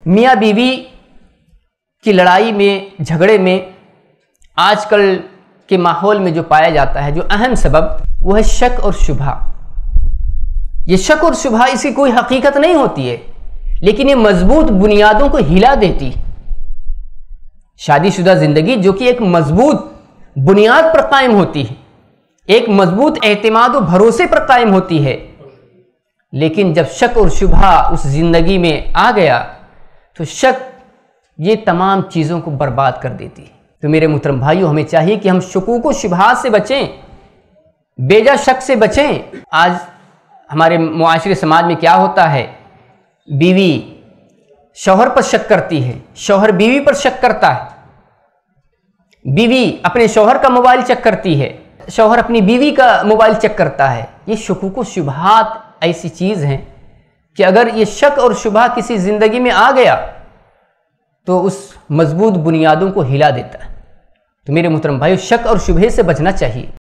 मियाँ बीवी की लड़ाई में, झगड़े में आजकल के माहौल में जो पाया जाता है, जो अहम सबब, वो है शक और शुबहा। ये शक और शुबहा इसकी कोई हकीकत नहीं होती है, लेकिन ये मजबूत बुनियादों को हिला देती। शादीशुदा जिंदगी जो कि एक मजबूत बुनियाद पर कायम होती है, एक मजबूत एतमाद और भरोसे पर कायम होती है, लेकिन जब शक और शुबहा उस जिंदगी में आ गया तो शक ये तमाम चीज़ों को बर्बाद कर देती है। तो मेरे मुहतरम भाइयों, हमें चाहिए कि हम शकूक व शुबहात से बचें, बेजा शक से बचें। आज हमारे मुआशरे समाज में क्या होता है, बीवी शौहर पर शक करती है, शौहर बीवी पर शक करता है, बीवी अपने शौहर का मोबाइल चेक करती है, शौहर अपनी बीवी का मोबाइल चेक करता है। ये शकूक व शुबहात ऐसी चीज़ हैं कि अगर ये शक और शुबहा किसी ज़िंदगी में आ गया तो उस मजबूत बुनियादों को हिला देता है। तो मेरे मुहतरम भाइयों, शक और शुबहे से बचना चाहिए।